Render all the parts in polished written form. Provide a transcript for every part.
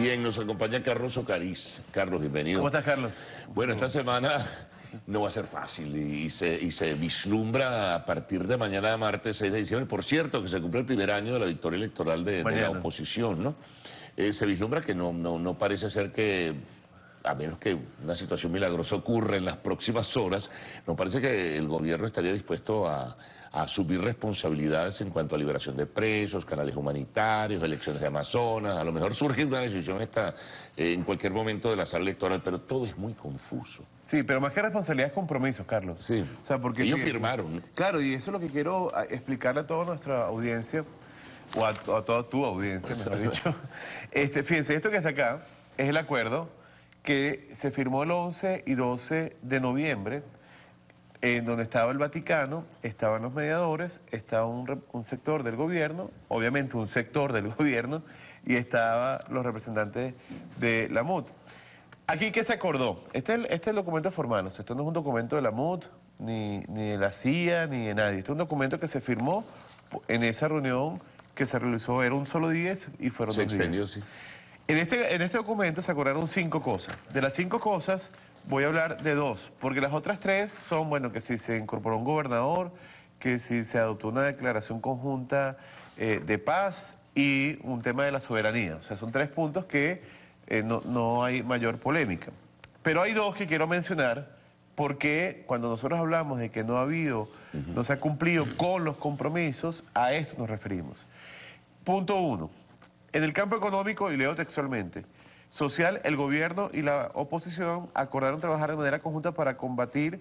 Bien, nos acompaña Carlos Ocariz. Carlos, bienvenido. ¿Cómo estás, Carlos? Bueno, esta semana no va a ser fácil y se vislumbra a partir de mañana, martes 6 de diciembre. Por cierto, que se cumple el primer año de la victoria electoral de la oposición, ¿no? Se vislumbra que no parece ser que, a menos que una situación milagrosa ocurra en las próximas horas, no parece que el gobierno estaría dispuesto a asumir responsabilidades en cuanto a liberación de presos, canales humanitarios, elecciones de Amazonas. A lo mejor surge una decisión en cualquier momento de la sala electoral, pero todo es muy confuso. Sí, pero más que responsabilidad es compromiso, Carlos. Sí, o sea, porque ellos firmaron, ¿no? Claro, y eso es lo que quiero explicarle a toda nuestra audiencia, o a toda tu audiencia, mejor dicho. Fíjense, esto que está acá es el acuerdo que se firmó el 11 y 12 de noviembre, en donde estaba el Vaticano, estaban los mediadores, estaba un sector del gobierno, obviamente un sector del gobierno, y estaban los representantes de la MUD. Aquí, ¿qué se acordó? Este es el documento formal, o sea, esto no es un documento de la MUD, ni de la CIA, ni de nadie. Este es un documento que se firmó en esa reunión que se realizó, era un solo día y fueron 2 días. Se extendió, sí. En este documento se acordaron 5 cosas. De las 5 cosas voy a hablar de 2, porque las otras 3 son, bueno, que si se incorporó un gobernador, que si se adoptó una declaración conjunta de paz y un tema de la soberanía. O sea, son 3 puntos que no hay mayor polémica. Pero hay 2 que quiero mencionar, porque cuando nosotros hablamos de que no se ha cumplido con los compromisos, a esto nos referimos. Punto 1. En el campo económico, y leo textualmente, social, el gobierno y la oposición acordaron trabajar de manera conjunta para combatir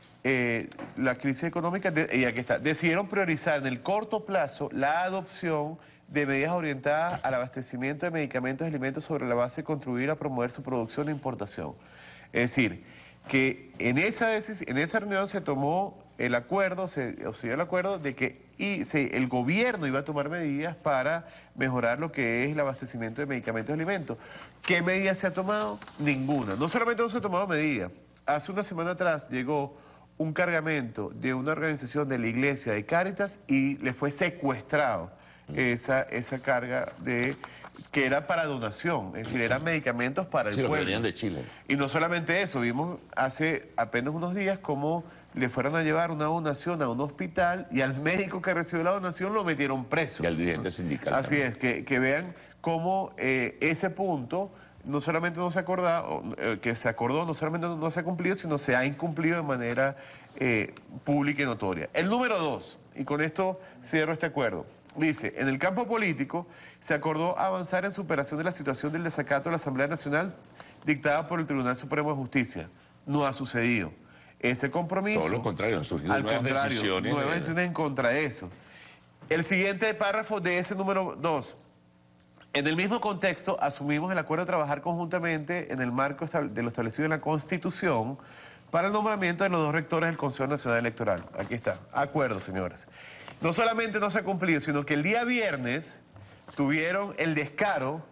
la crisis económica, y aquí está, decidieron priorizar en el corto plazo la adopción de medidas orientadas al abastecimiento de medicamentos y alimentos sobre la base de contribuir a promover su producción e importación. Es decir, que en esa reunión se tomó el acuerdo, se dio el acuerdo de que el gobierno iba a tomar medidas para mejorar lo que es el abastecimiento de medicamentos y alimentos. ¿Qué medidas se ha tomado? Ninguna. No solamente no se ha tomado medidas. Hace una semana atrás llegó un cargamento de una organización de la iglesia de Cáritas y le fue secuestrado esa carga que era para donación, es decir, eran medicamentos para el pueblo. Que venían de Chile. Y no solamente eso, vimos hace apenas unos días cómo le fueron a llevar una donación a un hospital y al médico que recibió la donación lo metieron preso. Y al dirigente sindical. Así es, que vean cómo ese punto no solamente no se acordó, no solamente no se ha cumplido, sino se ha incumplido de manera pública y notoria. El número 2, y con esto cierro este acuerdo. Dice, en el campo político se acordó avanzar en superación de la situación del desacato de la Asamblea Nacional dictada por el Tribunal Supremo de Justicia. No ha sucedido. Ese compromiso... Todo lo contrario, han surgido nuevas decisiones. Nuevas decisiones en contra de eso. El siguiente párrafo de ese número 2. En el mismo contexto, asumimos el acuerdo de trabajar conjuntamente en el marco de lo establecido en la Constitución para el nombramiento de los 2 rectores del Consejo Nacional Electoral. Aquí está. Acuerdo, señores. No solamente no se ha cumplido, sino que el día viernes tuvieron el descaro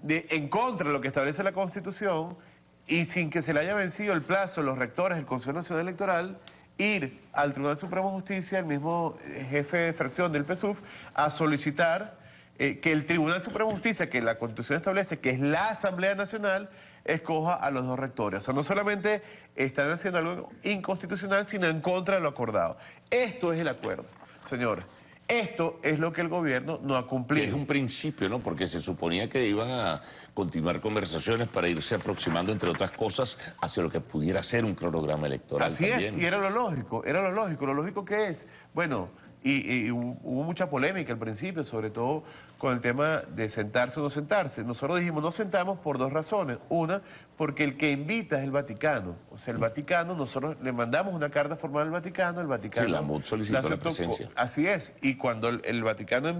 en contra de lo que establece la Constitución y sin que se le haya vencido el plazo los rectores del Consejo Nacional Electoral, ir al Tribunal Supremo de Justicia, el mismo jefe de fracción del PSUV, a solicitar que el Tribunal Supremo de Justicia, que la Constitución establece que es la Asamblea Nacional, escoja a los 2 rectores. O sea, no solamente están haciendo algo inconstitucional, sino en contra de lo acordado. Esto es el acuerdo, señores. Esto es lo que el gobierno no ha cumplido. Que es un principio, ¿no? Porque se suponía que iban a continuar conversaciones para irse aproximando, entre otras cosas, hacia lo que pudiera ser un cronograma electoral. Así también es, y era lo lógico. Lo lógico que es, bueno, y hubo mucha polémica al principio, sobre todo con el tema de sentarse o no sentarse. Nosotros dijimos, no sentamos por 2 razones. Una, porque el que invita es el Vaticano. O sea, el Vaticano, nosotros le mandamos una carta formal al Vaticano, el Vaticano... Sí, la MUD solicitó la presencia. Así es, y cuando el Vaticano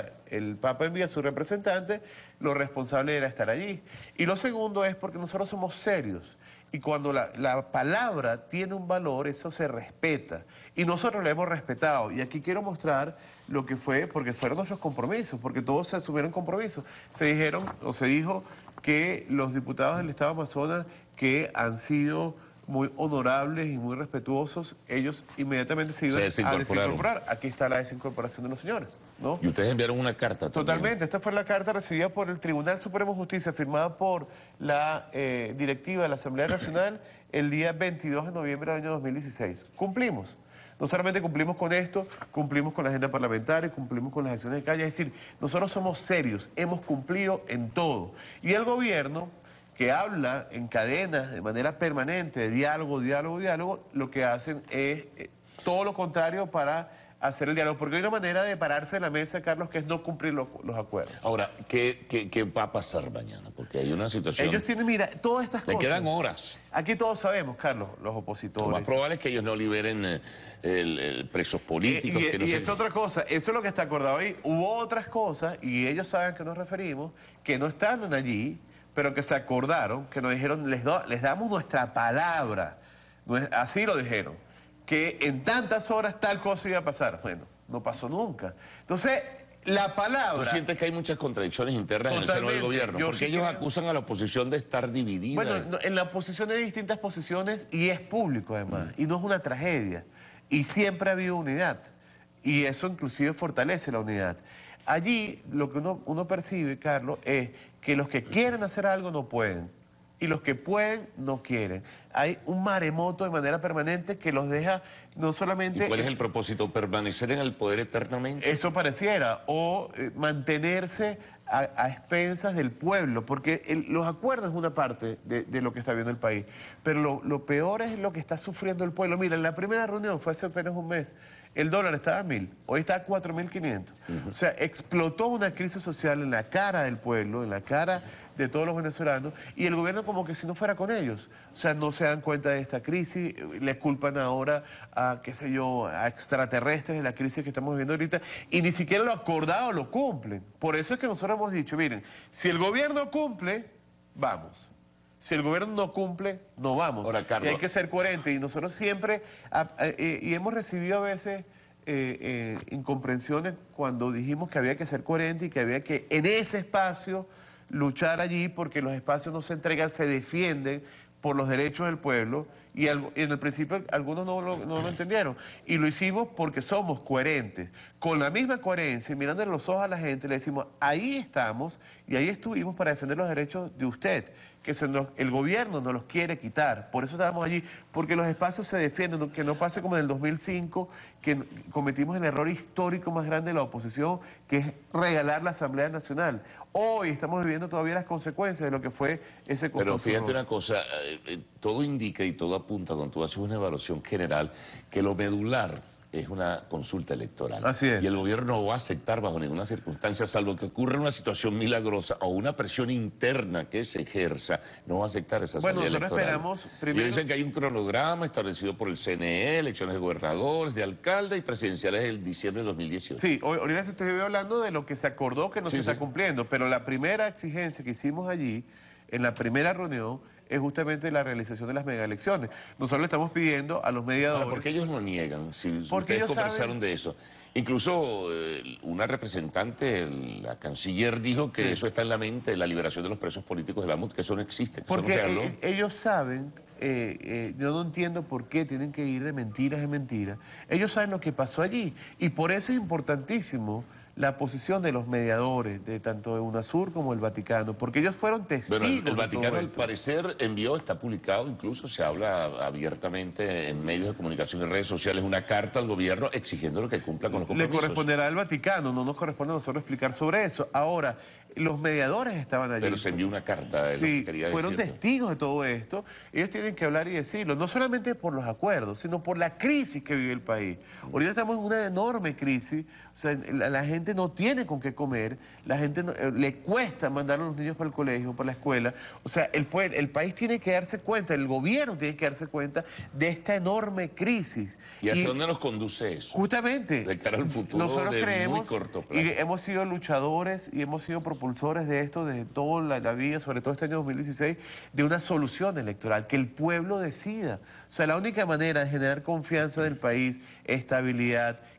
el Papa envía a su representante, lo responsable era estar allí. Y lo segundo es porque nosotros somos serios. Y cuando la palabra tiene un valor, eso se respeta. Y nosotros lo hemos respetado. Y aquí quiero mostrar lo que fue, porque fueron nuestros compromisos, porque todos se asumieron compromisos. Se dijo que los diputados del Estado Amazonas que han sido muy honorables y muy respetuosos, ellos inmediatamente se iban a desincorporar. Aquí está la desincorporación de los señores, ¿no? Y ustedes enviaron una carta también. Totalmente. Esta fue la carta recibida por el Tribunal Supremo de Justicia, firmada por la directiva de la Asamblea Nacional el día 22 de noviembre del año 2016. Cumplimos. No solamente cumplimos con esto, cumplimos con la agenda parlamentaria, cumplimos con las acciones de calle. Es decir, nosotros somos serios, hemos cumplido en todo. Y el gobierno, que habla en cadenas de manera permanente de diálogo, lo que hacen es todo lo contrario para hacer el diálogo. Porque hay una manera de pararse en la mesa, Carlos, que es no cumplir los acuerdos. Ahora, ¿qué va a pasar mañana? Porque hay una situación... Ellos tienen, mira, todas estas cosas... Le quedan horas. Aquí todos sabemos, Carlos, los opositores... Lo más probable es que ellos no liberen presos políticos. Y es otra cosa, eso es lo que está acordado ahí. Hubo otras cosas, y ellos saben a qué nos referimos, que no están allí, pero que se acordaron, que nos dijeron, les damos nuestra palabra. Así lo dijeron, que en tantas horas tal cosa iba a pasar. Bueno, no pasó nunca. Entonces, la palabra... ¿Tú sientes que hay muchas contradicciones internas en el seno del gobierno? Porque ellos acusan a la oposición de estar dividida. Bueno, en la oposición hay distintas posiciones y es público además, y no es una tragedia. Y siempre ha habido unidad. Y eso inclusive fortalece la unidad. Allí lo que uno percibe, Carlos, es que los que quieren hacer algo no pueden. Y los que pueden no quieren. Hay un maremoto de manera permanente que los deja no solamente... ¿Y cuál es el propósito? ¿Permanecer en el poder eternamente? Eso pareciera. O mantenerse a expensas del pueblo. Porque los acuerdos es una parte de lo que está viendo el país. Pero lo peor es lo que está sufriendo el pueblo. Mira, en la primera reunión, fue hace apenas un mes, el dólar estaba a 1.000, hoy está a 4.500. O sea, explotó una crisis social en la cara del pueblo, en la cara de todos los venezolanos, y el gobierno como que si no fuera con ellos. O sea, no se dan cuenta de esta crisis, le culpan ahora a, qué sé yo, a extraterrestres de la crisis que estamos viviendo ahorita, y ni siquiera lo acordado lo cumplen. Por eso es que nosotros hemos dicho, miren, si el gobierno cumple, vamos. Si el gobierno no cumple, no vamos. Ahora, Carlos, y hay que ser coherente. Y nosotros siempre, y hemos recibido a veces incomprensiones cuando dijimos que había que ser coherente y que había que en ese espacio luchar allí, porque los espacios no se entregan, se defienden por los derechos del pueblo. Y en el principio algunos no lo entendieron. Y lo hicimos porque somos coherentes. Con la misma coherencia, mirando en los ojos a la gente, le decimos, ahí estamos y ahí estuvimos para defender los derechos de usted, que el gobierno nos los quiere quitar. Por eso estábamos allí, porque los espacios se defienden, que no pase como en el 2005, que cometimos el error histórico más grande de la oposición, que es regalar la Asamblea Nacional. Hoy estamos viviendo todavía las consecuencias de lo que fue ese costoso. Pero fíjate una cosa, todo indica y todo apunta, cuando tú haces una evaluación general, que lo medular es una consulta electoral. Así es. Y el gobierno no va a aceptar bajo ninguna circunstancia, salvo que ocurra una situación milagrosa o una presión interna que se ejerza, no va a aceptar esa salida electoral. Bueno, nosotros esperamos primero... Y dicen que hay un cronograma establecido por el CNE, elecciones de gobernadores, de alcalde y presidenciales del diciembre de 2018. Sí, ahorita te estoy hablando de lo que se acordó que no se está cumpliendo, pero la primera exigencia que hicimos allí, en la primera reunión, es justamente la realización de las megaelecciones. Nosotros le estamos pidiendo a los mediadores... Ahora, ¿por qué ellos lo niegan? Si porque ustedes conversaron saben... de eso. Incluso una representante, la canciller, dijo que eso está en la mente, de la liberación de los presos políticos de la MUD, que eso no existe. Porque ellos saben, yo no entiendo por qué tienen que ir de mentiras en mentiras. Ellos saben lo que pasó allí. Y por eso es importantísimo la posición de los mediadores, de tanto de UNASUR como el Vaticano, porque ellos fueron testigos. Bueno, el Vaticano al parecer envió, está publicado, incluso se habla abiertamente en medios de comunicación y redes sociales, una carta al gobierno exigiendo que cumpla con los compromisos. Le corresponderá al Vaticano, no nos corresponde a nosotros explicar sobre eso. Ahora, los mediadores estaban allí. Pero se envió una carta. Sí, fueron testigos de todo esto. Ellos tienen que hablar y decirlo, no solamente por los acuerdos, sino por la crisis que vive el país. Ahorita estamos en una enorme crisis, o sea, la gente no tiene con qué comer, la gente le cuesta mandar a los niños para el colegio, para la escuela. O sea, el país tiene que darse cuenta, el gobierno tiene que darse cuenta de esta enorme crisis. ¿Y hacia dónde nos conduce eso? Justamente. De cara al futuro, nosotros creemos, muy corto plazo. Y hemos sido luchadores y hemos sido propulsores de esto desde toda la vida, sobre todo este año 2016, de una solución electoral, que el pueblo decida. O sea, la única manera de generar confianza del país, estabilidad,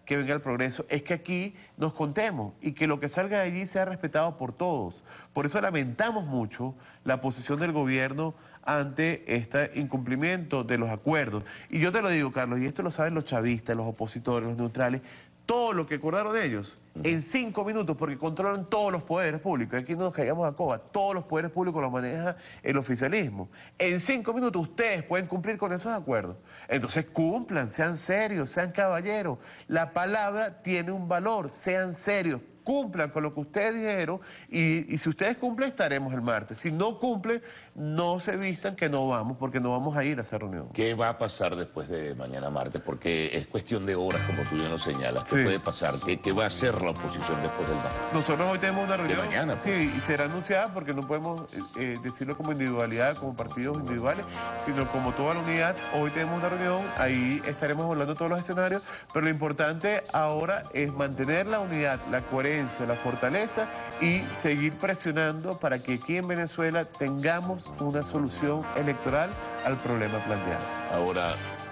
que venga el progreso, es que aquí nos contemos y que lo que salga de allí sea respetado por todos. Por eso lamentamos mucho la posición del gobierno ante este incumplimiento de los acuerdos. Y yo te lo digo, Carlos, y esto lo saben los chavistas, los opositores, los neutrales, todo lo que acordaron ellos en 5 minutos, porque controlan todos los poderes públicos. Aquí no nos caigamos a coba, todos los poderes públicos los maneja el oficialismo. En 5 minutos ustedes pueden cumplir con esos acuerdos. Entonces cumplan, sean serios, sean caballeros. La palabra tiene un valor, sean serios. Cumplan con lo que ustedes dijeron y si ustedes cumplen estaremos el martes. Si no cumplen, no se vistan que no vamos, porque no vamos a ir a esa reunión. ¿Qué va a pasar después de mañana martes? Porque es cuestión de horas, como tú bien lo señalas. ¿Qué puede pasar? ¿Qué va a hacer la oposición después del martes? Nosotros hoy tenemos una reunión. De mañana, pues. Sí, y será anunciada porque no podemos decirlo como individualidad, como partidos individuales, sino como toda la unidad. Hoy tenemos una reunión, ahí estaremos hablando todos los escenarios, pero lo importante ahora es mantener la unidad, la coherencia, la fortaleza y seguir presionando para que aquí en Venezuela tengamos una solución electoral al problema planteado. Ahora,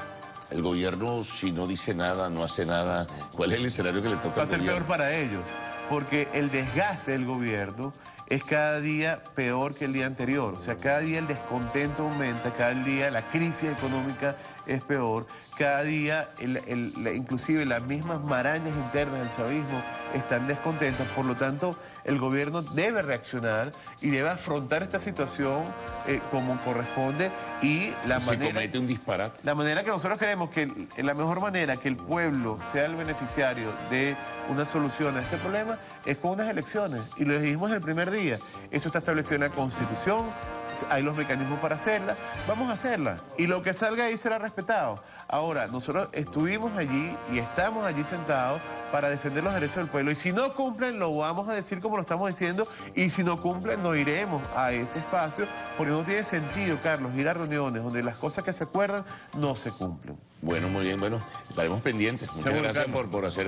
el gobierno, si no dice nada, no hace nada, ¿cuál es el escenario que le toca al Va a ser gobierno? peor para ellos, porque el desgaste del gobierno es cada día peor que el día anterior. O sea, cada día el descontento aumenta, cada día la crisis económica es peor, cada día inclusive las mismas marañas internas del chavismo están descontentas. Por lo tanto, el gobierno debe reaccionar y debe afrontar esta situación como corresponde y la Se manera... comete un disparate. La manera que nosotros queremos la mejor manera que el pueblo sea el beneficiario de una solución a este problema es con unas elecciones. Y lo dijimos el primer día. Eso está establecido en la Constitución, hay los mecanismos para hacerla, vamos a hacerla. Y lo que salga ahí será respetado. Ahora, nosotros estuvimos allí y estamos allí sentados para defender los derechos del pueblo. Y si no cumplen, lo vamos a decir como lo estamos diciendo. Y si no cumplen, no iremos a ese espacio, porque no tiene sentido, Carlos, ir a reuniones donde las cosas que se acuerdan no se cumplen. Bueno, muy bien, bueno, estaremos pendientes. Muchas Seguro, gracias Carlos. por hacer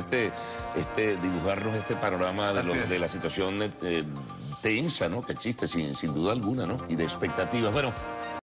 dibujarnos este panorama de la situación tensa, ¿no?, que existe sin duda alguna, ¿no?, y de expectativas. Bueno.